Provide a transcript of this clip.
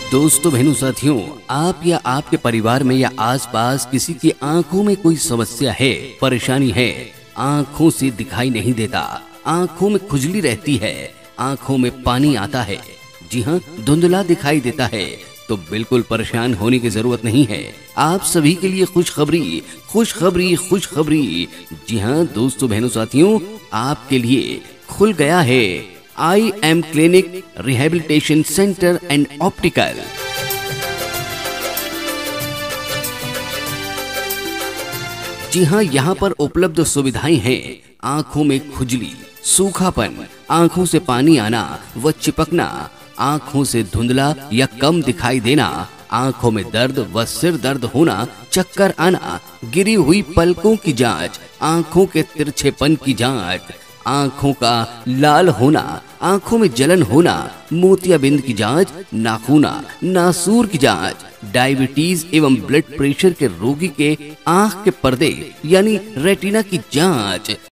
दोस्तों बहनों साथियों, आप या आपके परिवार में या आसपास किसी की आंखों में कोई समस्या है, परेशानी है, आंखों से दिखाई नहीं देता, आंखों में खुजली रहती है, आंखों में पानी आता है, जी हाँ, धुंधला दिखाई देता है, तो बिल्कुल परेशान होने की जरूरत नहीं है। आप सभी के लिए खुशखबरी, खुशखबरी, खुशखबरी। जी हाँ दोस्तों बहनों साथियों, आपके लिए खुल गया है IM clinic rehabilitation centre and optical. जी हाँ, यहाँ पर उपलब्ध सुविधाएं हैं। आंखों में खुजली, सूखापन, आंखों से पानी आना व चिपकना, आंखों से धुंधला या कम दिखाई देना, आंखों में दर्द व सिर दर्द होना, चक्कर आना, गिरी हुई पलकों की जांच, आंखों के तिरछेपन की जांच, आंखों का लाल होना, आंखों में जलन होना, मोतियाबिंद की जांच, नाखूना, नासूर की जांच, डायबिटीज एवं ब्लड प्रेशर के रोगी के आंख के पर्दे यानी रेटिना की जांच,